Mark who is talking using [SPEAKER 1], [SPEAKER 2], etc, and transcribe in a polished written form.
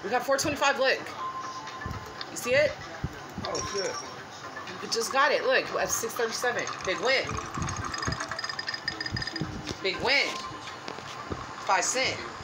[SPEAKER 1] We got 425. Look. You see it?
[SPEAKER 2] Oh, shit.
[SPEAKER 1] We just got it. Look, at 637. Big win. Big win. 5 cents.